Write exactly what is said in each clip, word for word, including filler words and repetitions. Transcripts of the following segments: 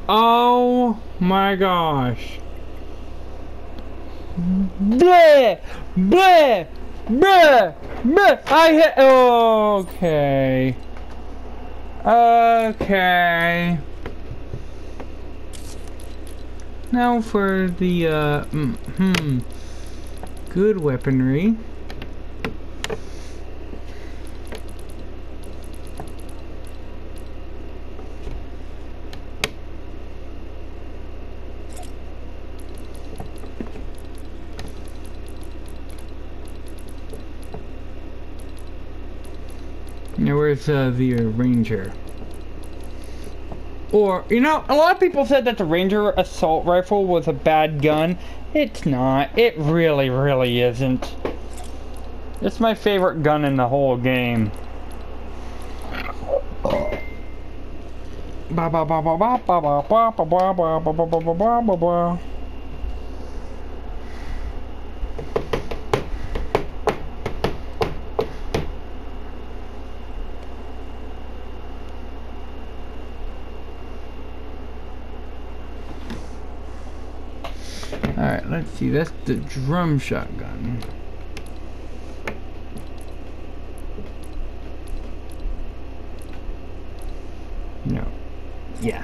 Oh my gosh. Bleh! Bleh! Bleh! Bleh! I hit. Okay. Okay. Now for the, uh, mm, hmm. Good weaponry. Now where's uh, the uh, Ranger? Or, you know, a lot of people said that the Ranger assault rifle was a bad gun. It's not. It really, really isn't. It's my favorite gun in the whole game. Ba ba ba ba ba ba ba ba ba ba ba ba ba ba ba ba ba. Alright, let's see. That's the drum shotgun. No. Yeah.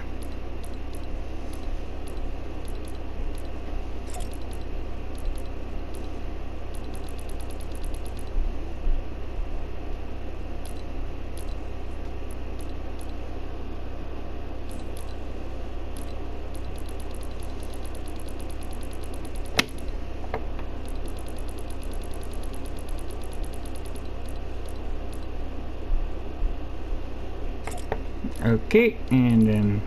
Okay, and then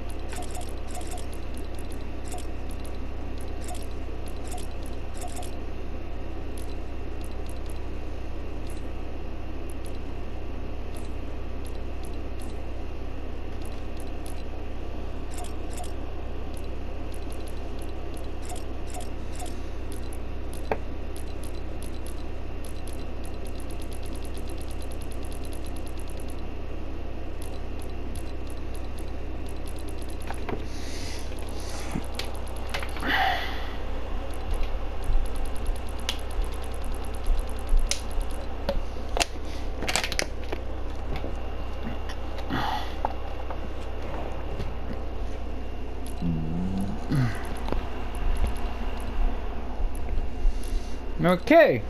okay.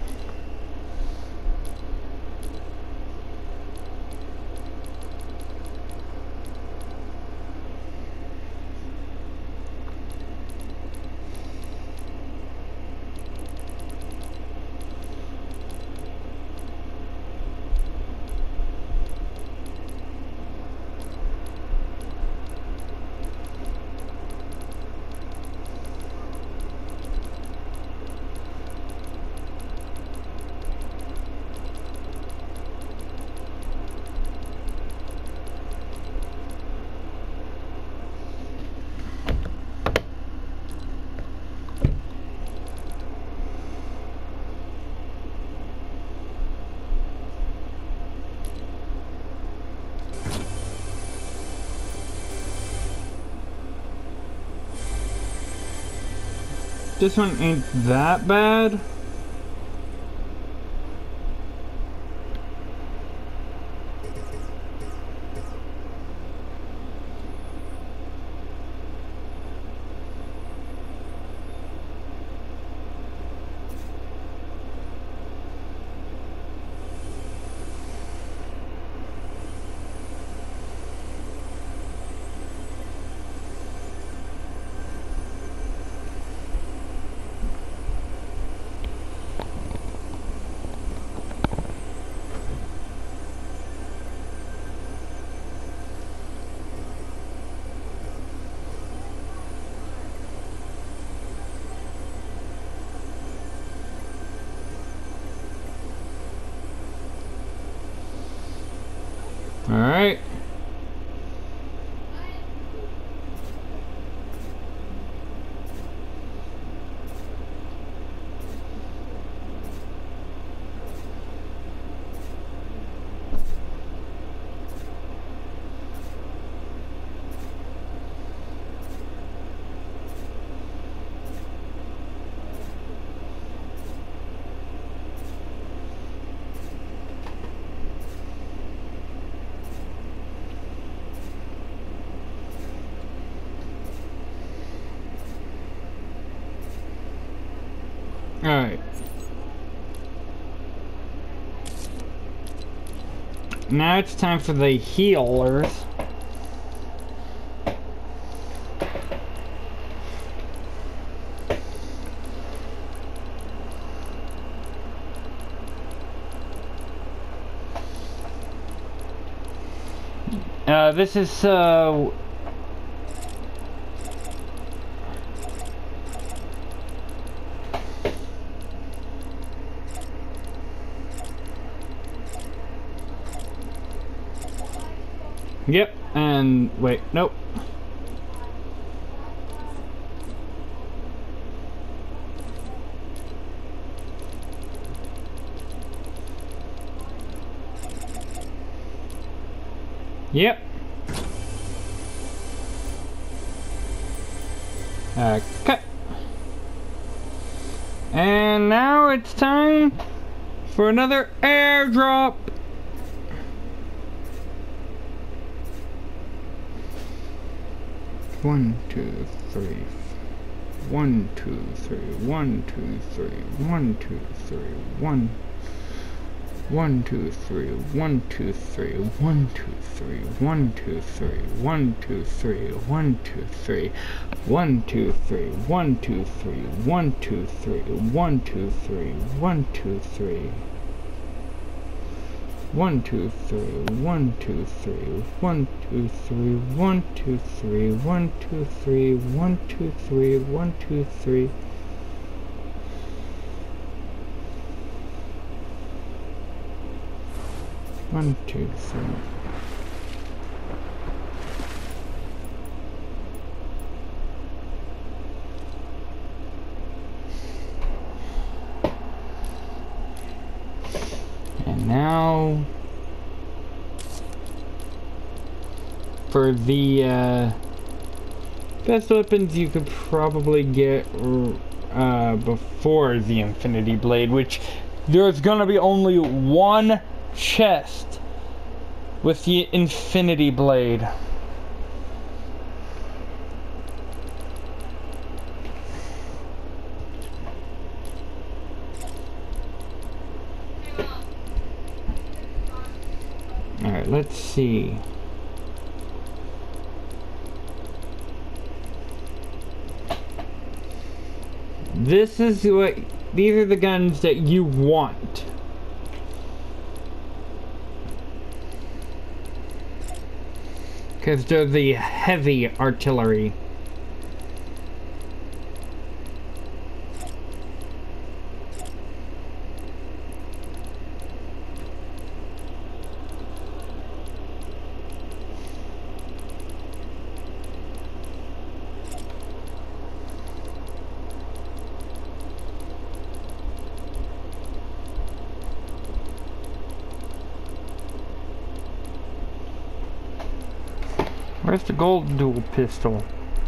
This one ain't that bad. now it's time for the healers. Uh, this is, uh... Yep, and wait, nope. Yep. Okay. And now it's time for another airdrop. One, two, three. One, two, three. One, two, three. One, two, three. One. One, two, three. One, two, three. One, two, three. One, two, three. One, two, three. One, two, three. One, two, three. One, two, three. One, two, three. One, two, three. One, two, three. One, two, three, one, two, three, one, two, three, one, two, three, one, two, three, one, two, three, one, two, three. One, two, three. And now for the uh, best weapons you could probably get uh, before the Infinity Blade, which there's gonna be only one chest with the Infinity Blade. Alright, let's see. This is what, these are the guns that you want. Because they're the heavy artillery. Where's the gold dual pistol?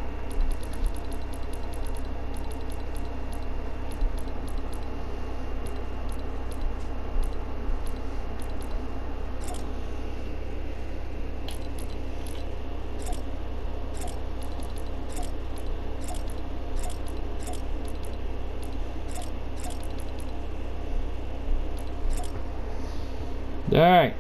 All right.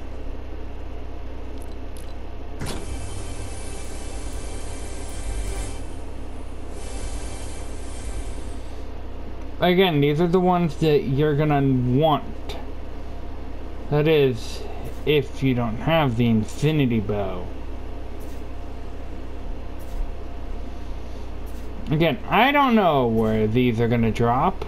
Again, these are the ones that you're gonna want. That is, if you don't have the Infinity Bow. Again, I don't know where these are gonna drop.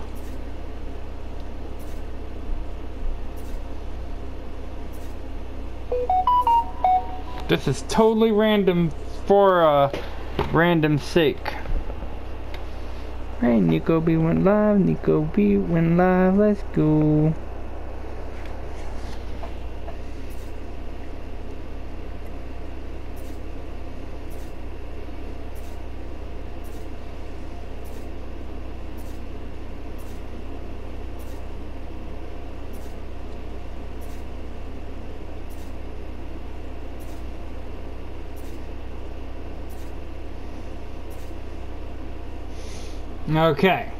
This is totally random for uh, random sake. Hey, Nico B went live, Nico B went live, let's go. Okay.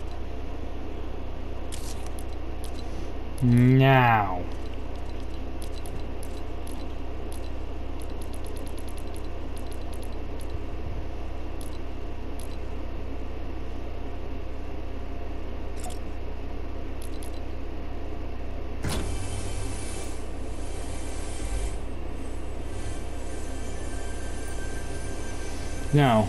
Now. No.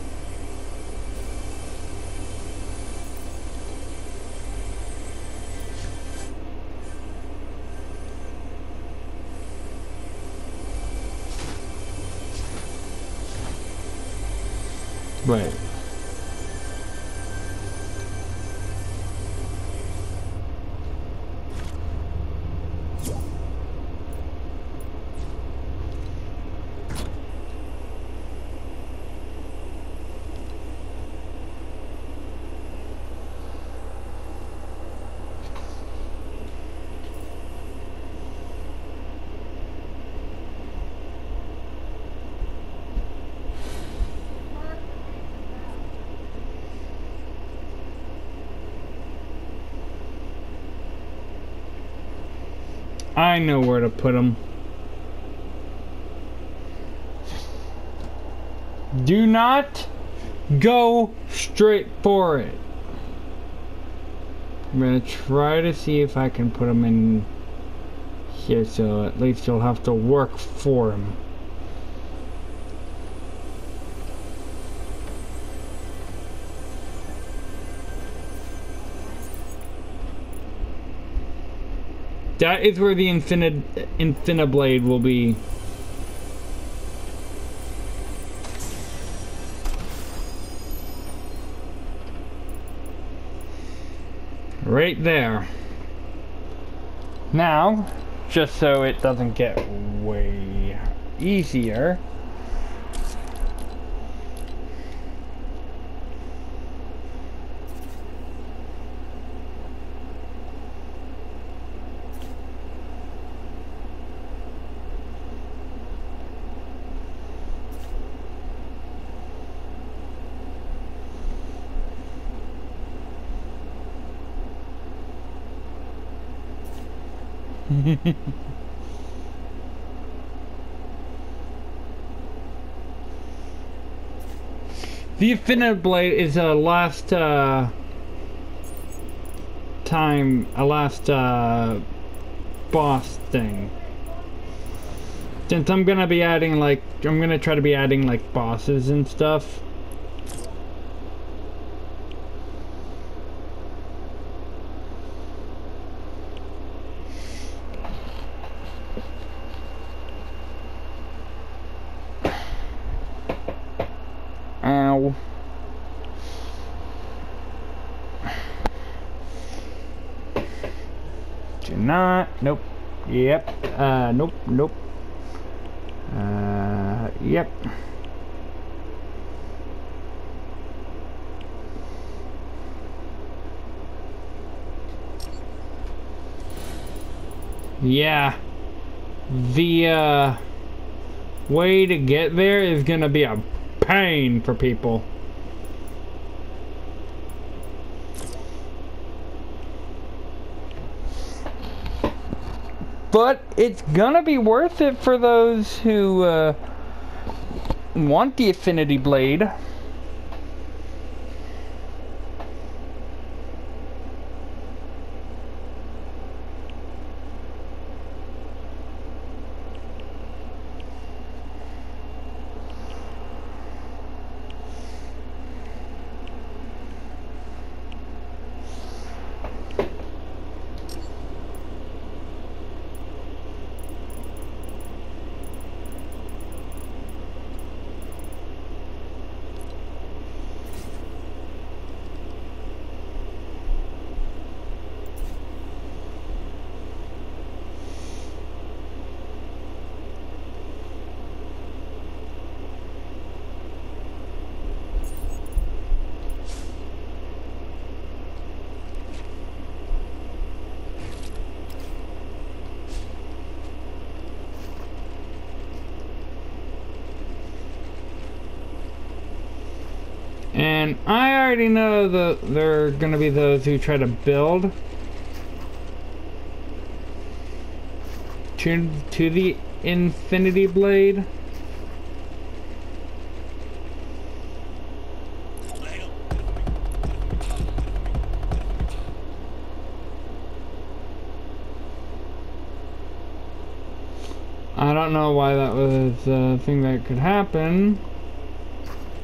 Right. I know where to put them. Do not go straight for it. I'm gonna try to see if I can put them in here, so at least you'll have to work for them. That is where the Infinite Infiniblade will be. Right there. Now, just so it doesn't get way easier, the Infiniblade is a last uh, time, a last uh, boss thing. Since I'm gonna be adding like, I'm gonna try to be adding like bosses and stuff. Ow. Do not. Nope. Yep. Uh, nope. Nope. Uh, yep. Yeah. The, uh, way to get there is gonna be a pain for people. But it's gonna be worth it for those who uh, want the Affinity Blade. And I already know that there are going to be those who try to build to, to the Infinity Blade. I don't know why that was a thing that could happen.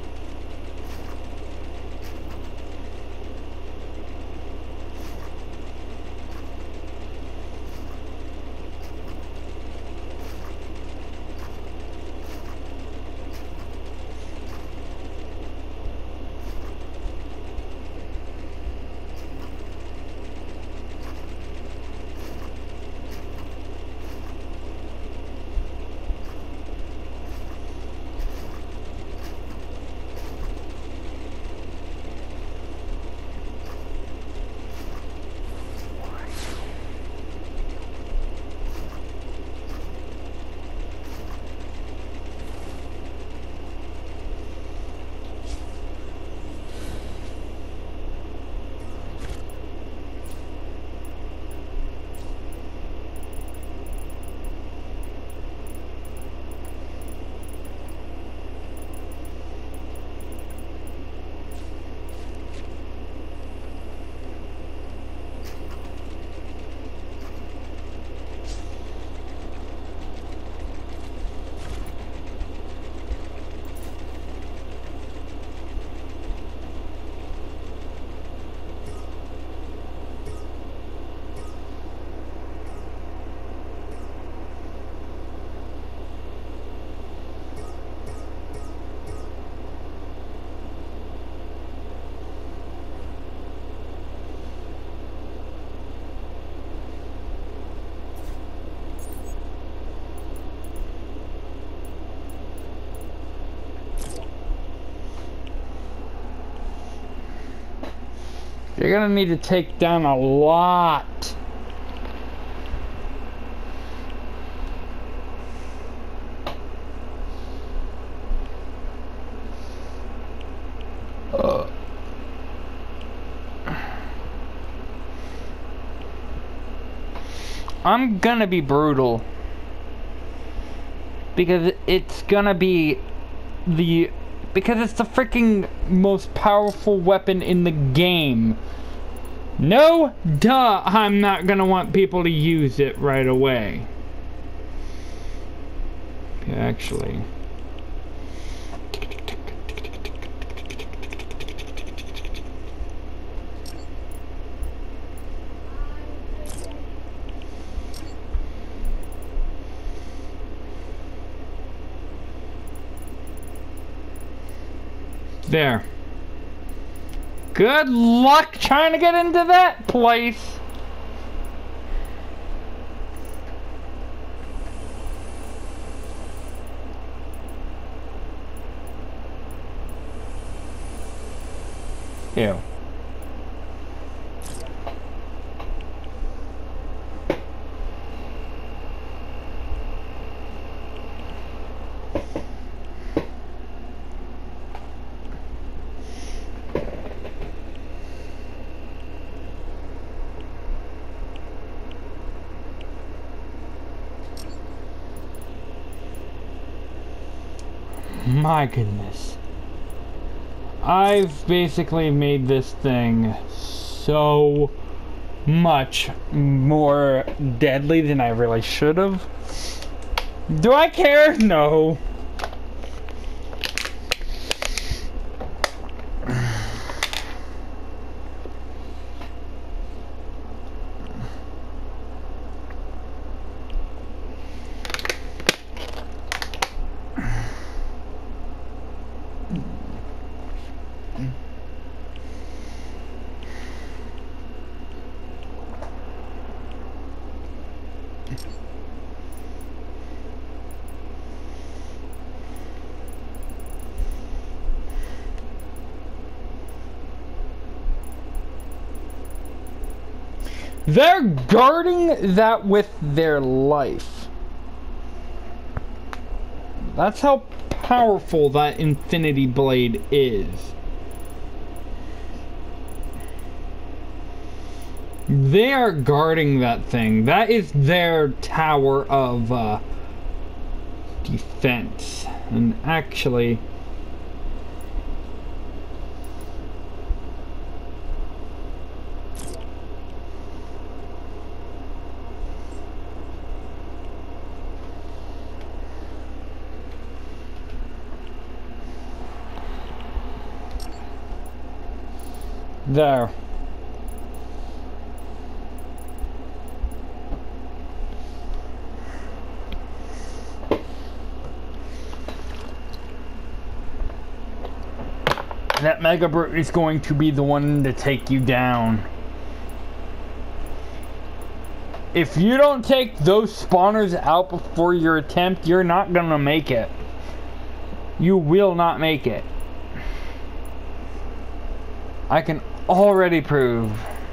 You're gonna need to take down a lot. Uh. I'm gonna be brutal. Because it's gonna be the... Because it's the freaking most powerful weapon in the game. No, duh, I'm not gonna want people to use it right away. Actually... There. Good luck trying to get into that place. Ew. My goodness. I've basically made this thing so much more deadly than I really should have. Do I care? No. They're guarding that with their life. That's how powerful that Infinity Blade is. They are guarding that thing. That is their tower of uh, defense. And actually... There. That Mega Brute is going to be the one to take you down. If you don't take those spawners out before your attempt, you're not gonna make it. You will not make it. I can already prove.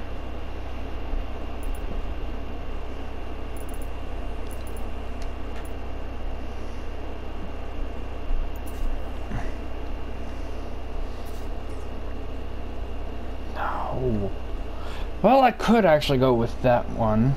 No. Well, I could actually go with that one.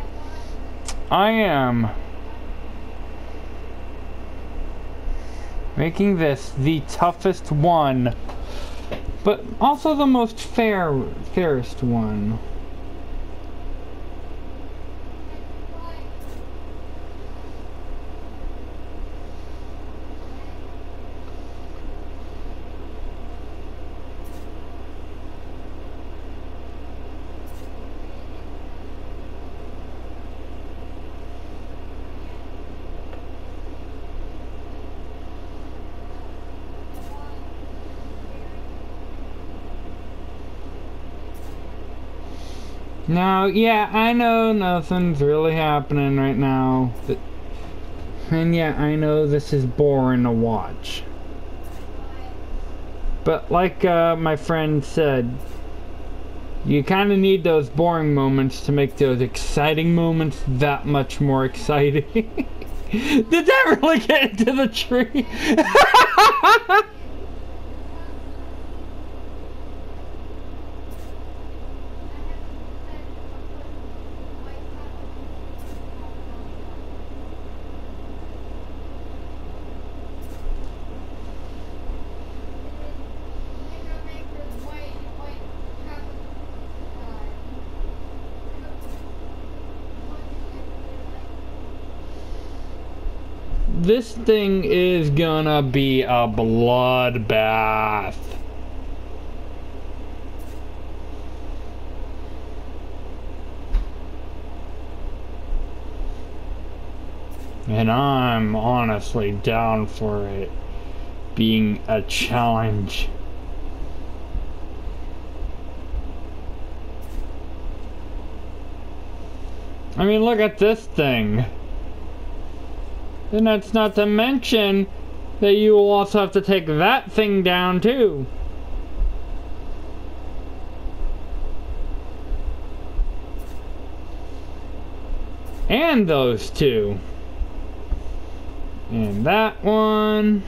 I am. Making this the toughest one, but also the most fair, fairest one. Now, yeah, I know nothing's really happening right now. And yeah, I know this is boring to watch. But like uh, my friend said, you kind of need those boring moments to make those exciting moments that much more exciting. Did that really get into the tree? This thing is gonna be a bloodbath. And I'm honestly down for it being a challenge. I mean, look at this thing. And that's not to mention that you will also have to take that thing down too. And those two. And that one.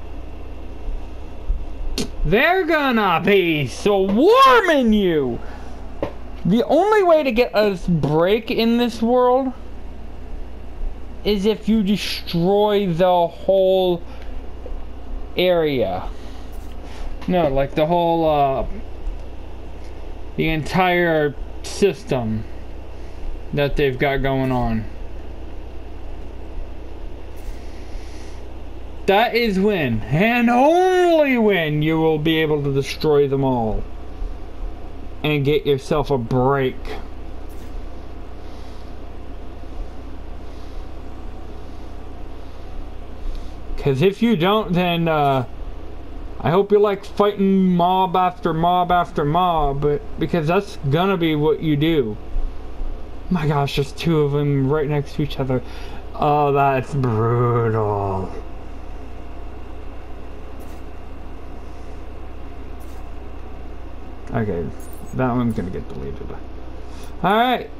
They're gonna be swarming you! The only way to get a break in this world is if you destroy the whole area. No, like the whole, uh, the entire system that they've got going on. That is when, and only when, you will be able to destroy them all and get yourself a break. Because if you don't, then uh, I hope you like fighting mob after mob after mob, but, because that's gonna be what you do. My gosh, there's two of them right next to each other. Oh, that's brutal. Okay, that one's gonna get deleted. Alright.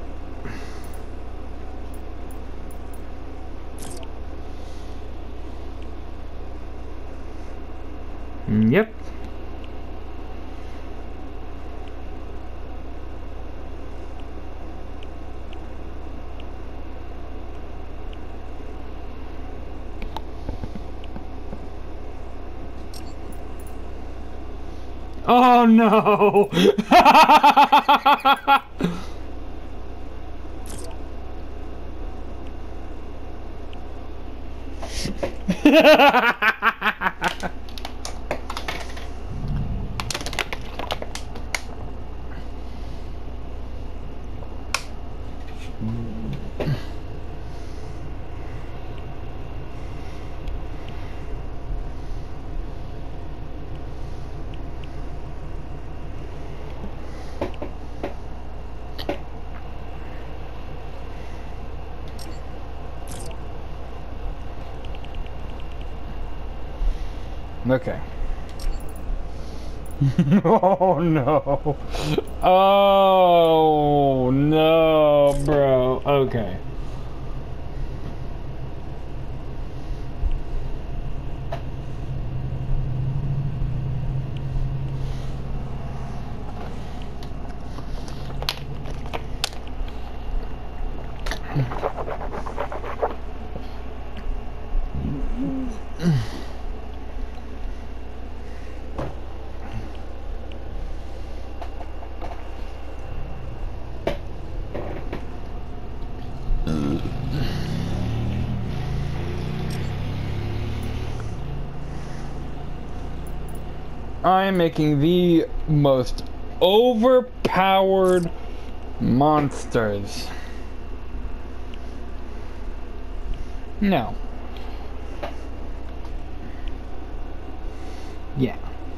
Yep. Oh no! Okay. Oh no. Oh no, bro. Okay. I'm making the most overpowered monsters. No. Yeah.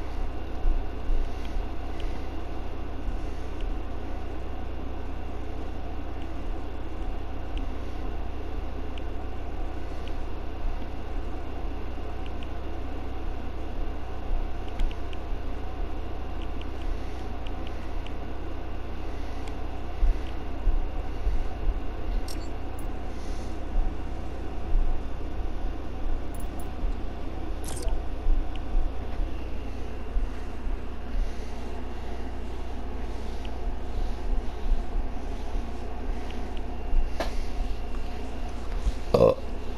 Uh.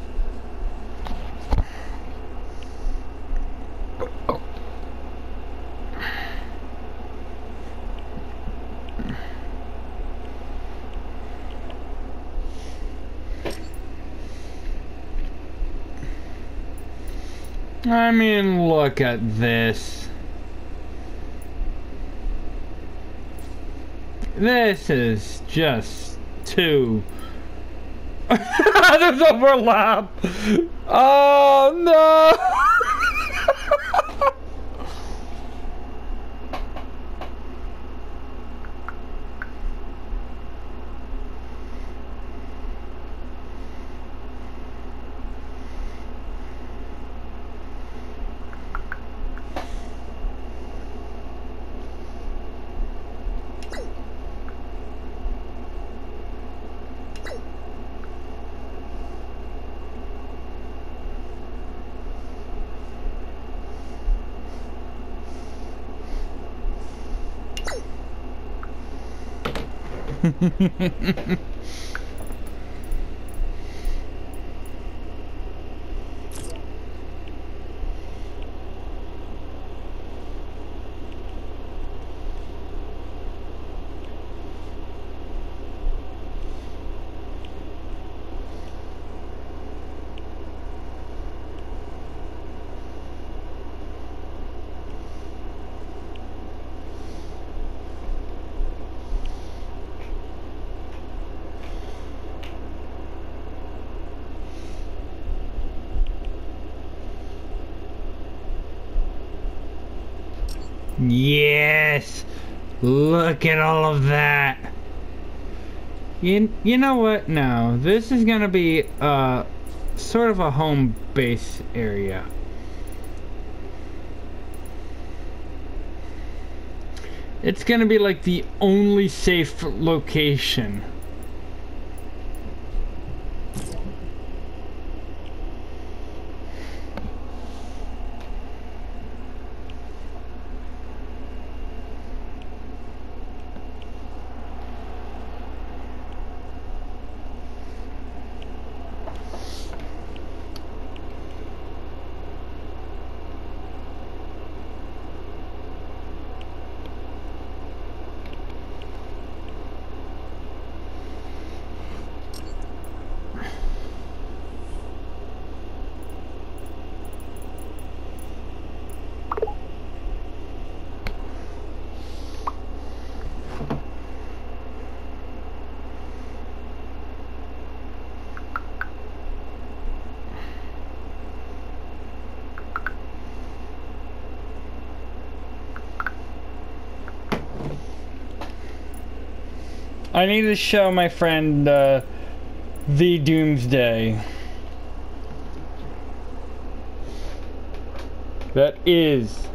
I mean, look at this. This is just too... There's overlap! Oh no! Yes! Look at all of that! You, you know what? No, this is gonna be uh, sort of a home base area. It's gonna be like the only safe location. I need to show my friend uh, the Doomsday. That is.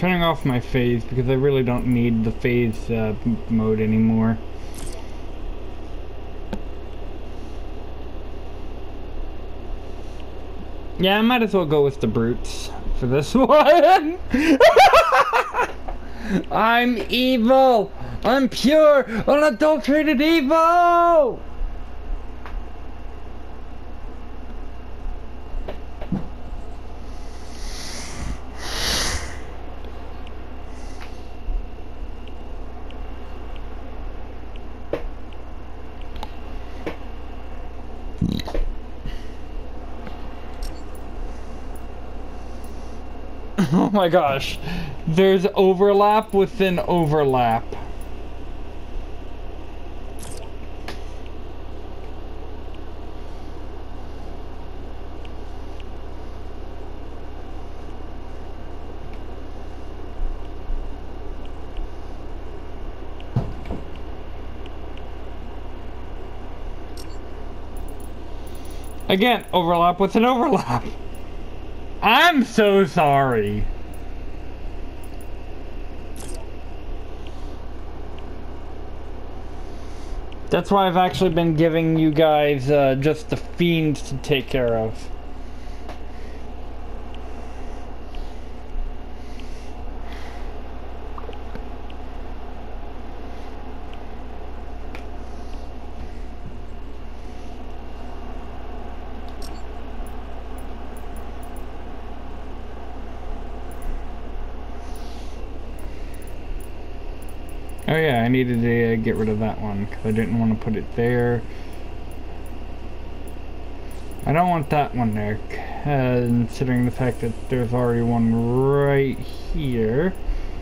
turning off my phase because I really don't need the phase uh, mode anymore. Yeah, I might as well go with the brutes for this one. I'm evil! I'm pure, unadulterated evil! Oh my gosh, there's overlap within overlap. Again, overlap with an overlap. I'm so sorry. That's why I've actually been giving you guys uh, just the fiends to take care of. Oh yeah, I needed to uh, get rid of that one because I didn't want to put it there. I don't want that one there, uh, considering the fact that there's already one right here.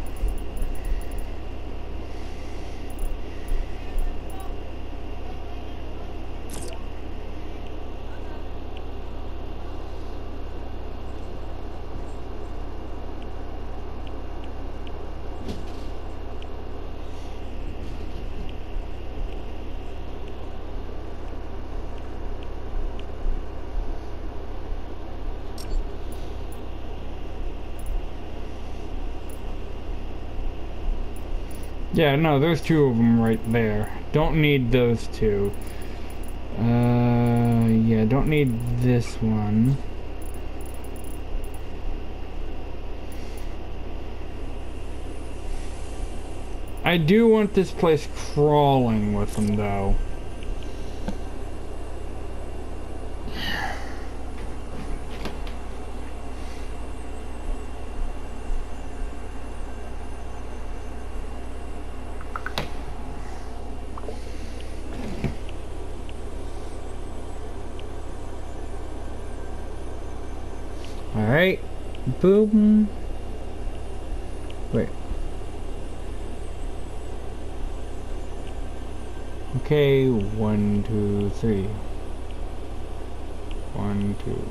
Yeah, no, there's two of them right there. Don't need those two. Uh, yeah, don't need this one. I do want this place crawling with them, though. Alright, boom. Wait. Okay, one, two, three. One, two.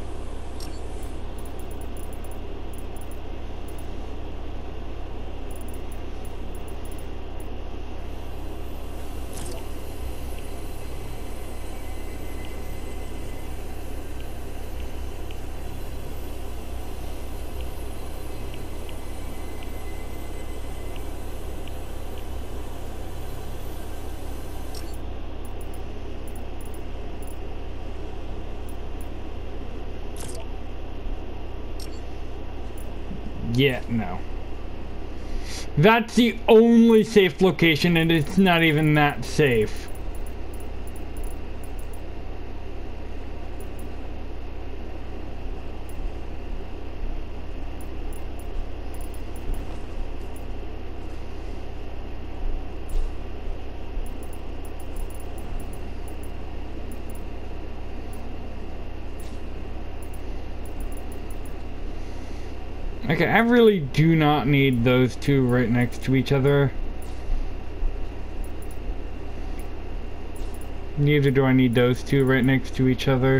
Yeah, no. That's the only safe location, and it's not even that safe. Okay, I really do not need those two right next to each other. Neither do I need those two right next to each other.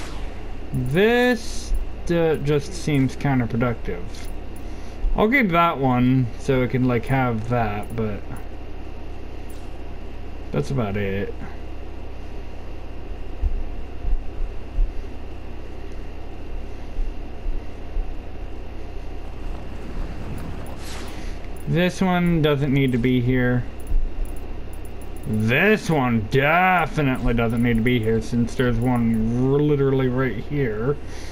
This uh, just seems counterproductive. I'll get that one so I can like have that, but that's about it. This one doesn't need to be here. This one definitely doesn't need to be here since there's one literally right here.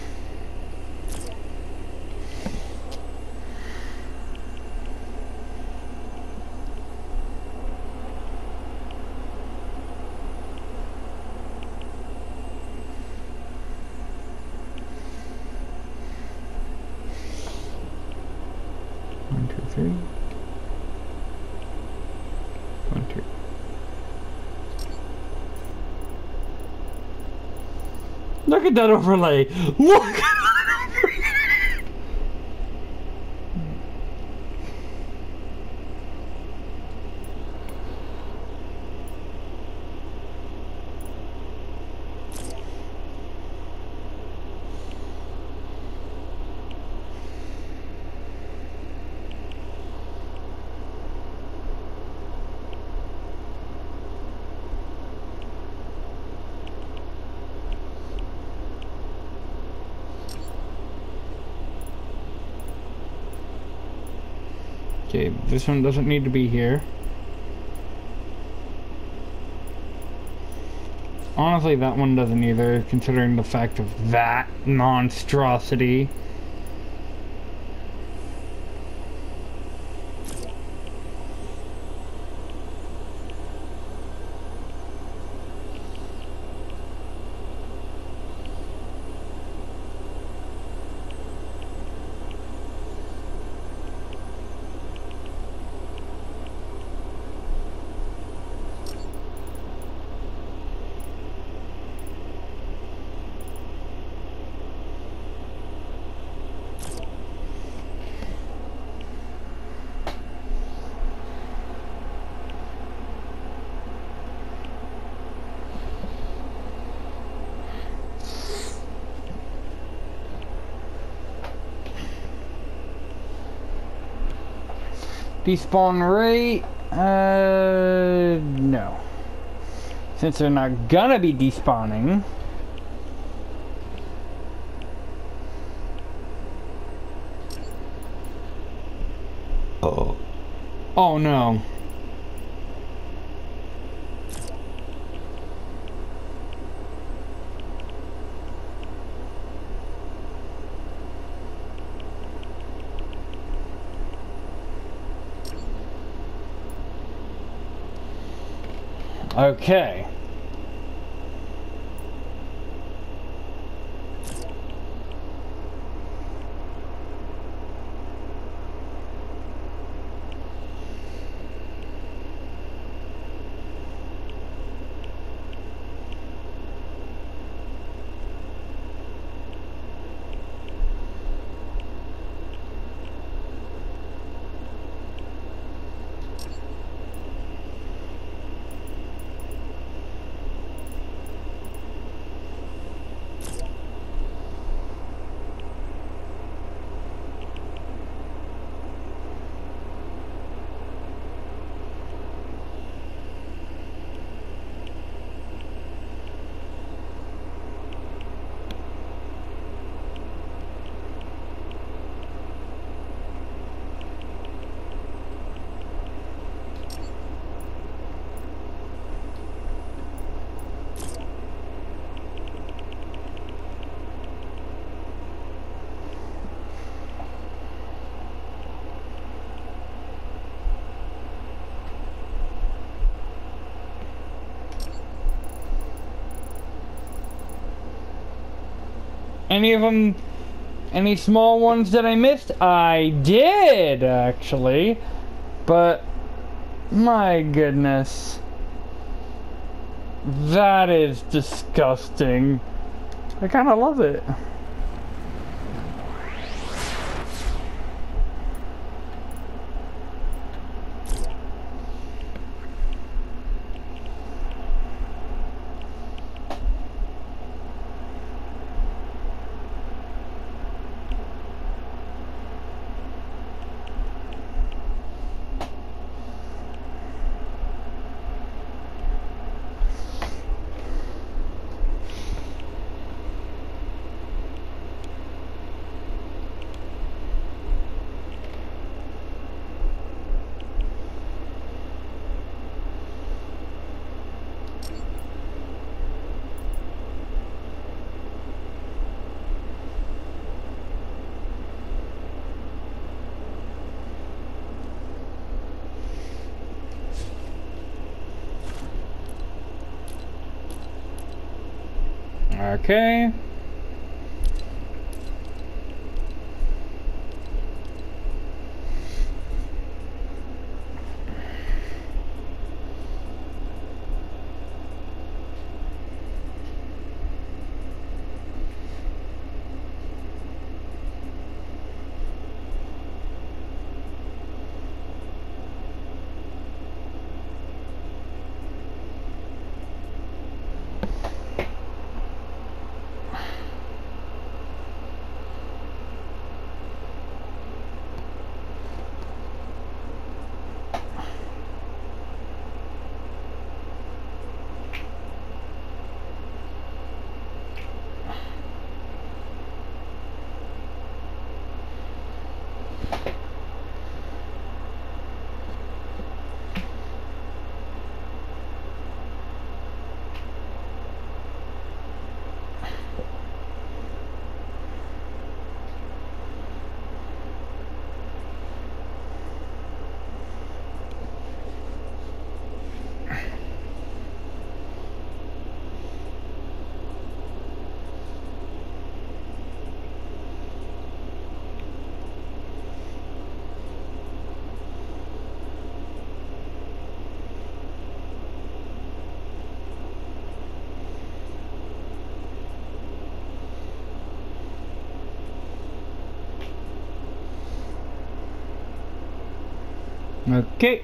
One, two, three. One, two. Look at that overlay! Look at that overlay! Okay, this one doesn't need to be here. Honestly, that one doesn't either, considering the fact of that monstrosity. Despawn rate, uh, no. Since they're not gonna be despawning. Oh. Oh no. Okay. Any of them, any small ones that I missed? I did, actually. But, my goodness. That is disgusting. I kind of love it. Okay. Okay.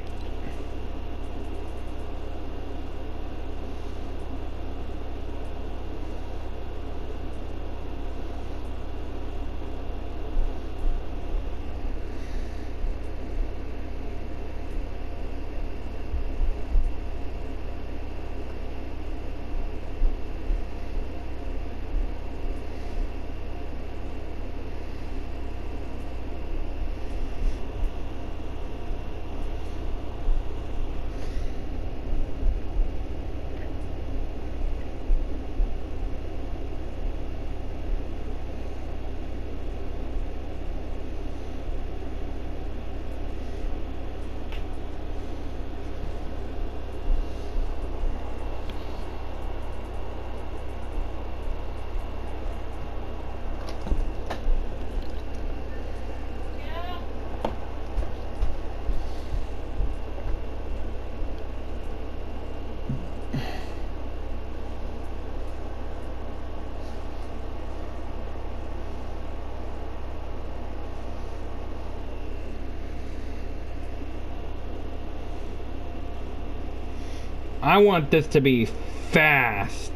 I want this to be fast.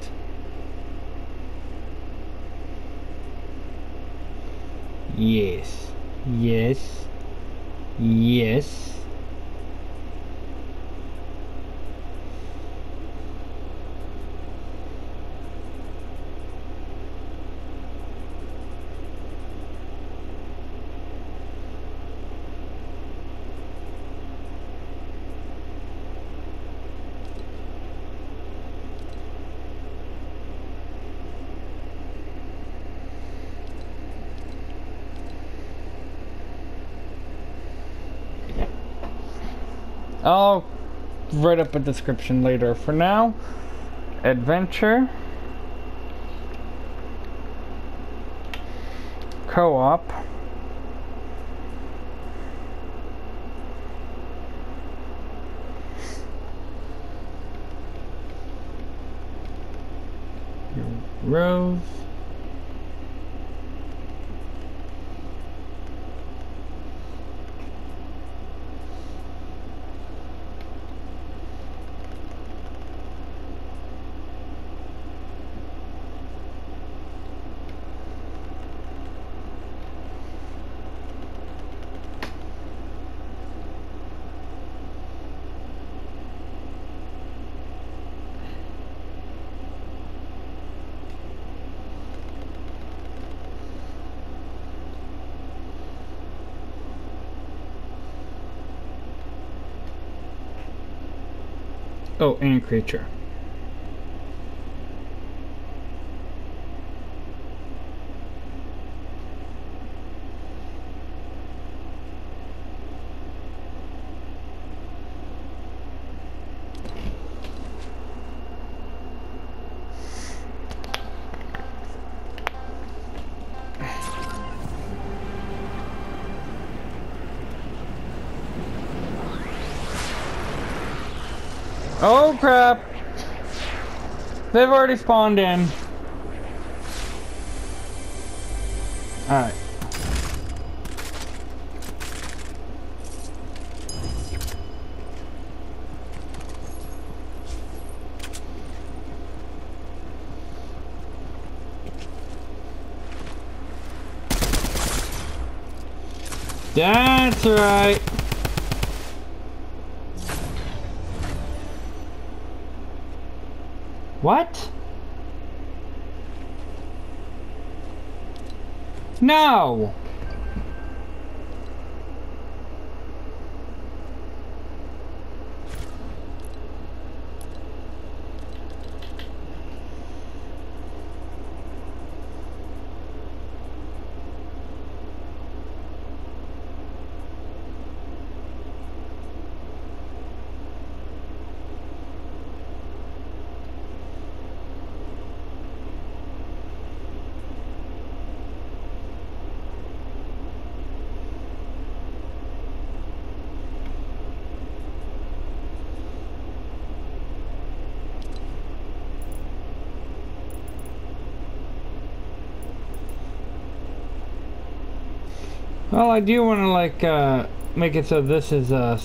Yes. Yes. Yes. I'll write up a description later. For now, adventure, co-op, Rose, oh, and creature. Oh crap! They've already spawned in. Alright. That's right. What? No. Well, I do want to like uh, make it so this is uh,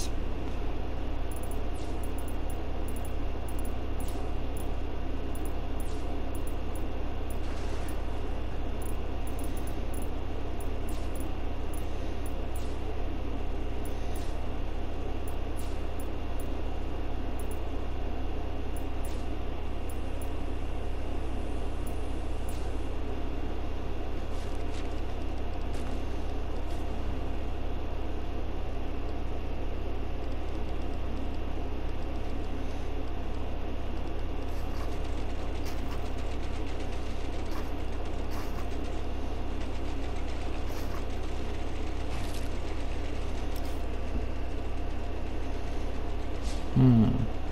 hmm.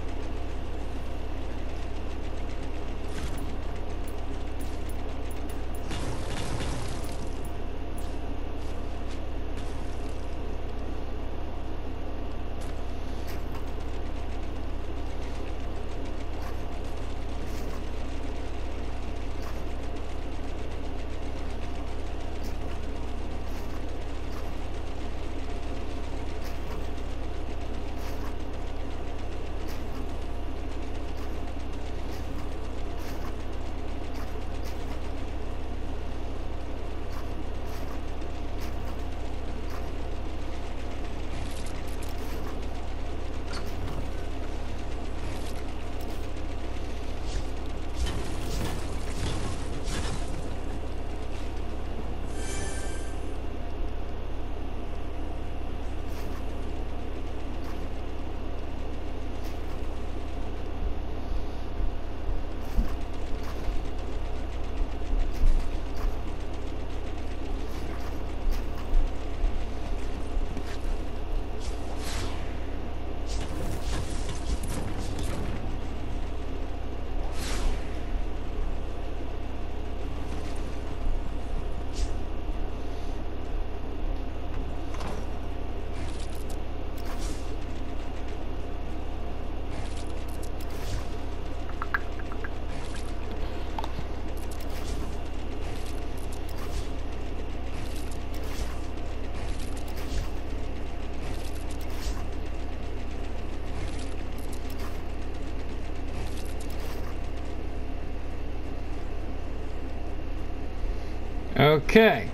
Okay.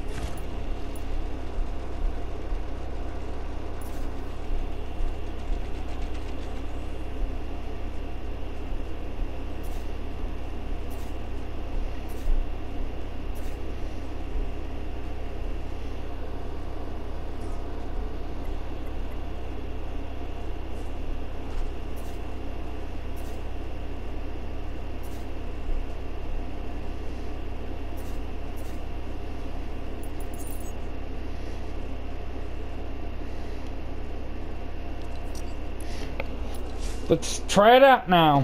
Let's try it out now.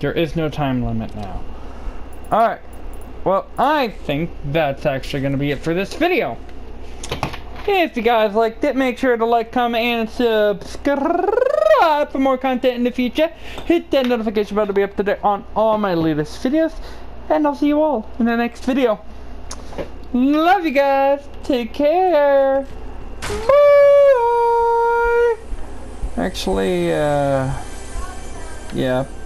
There is no time limit now. Alright. Well, I think that's actually going to be it for this video. If you guys liked it, make sure to like, comment, and subscribe for more content in the future. Hit that notification bell to be up to date on all my latest videos. And I'll see you all in the next video. Love you guys. Take care. Bye. Actually, uh, yeah.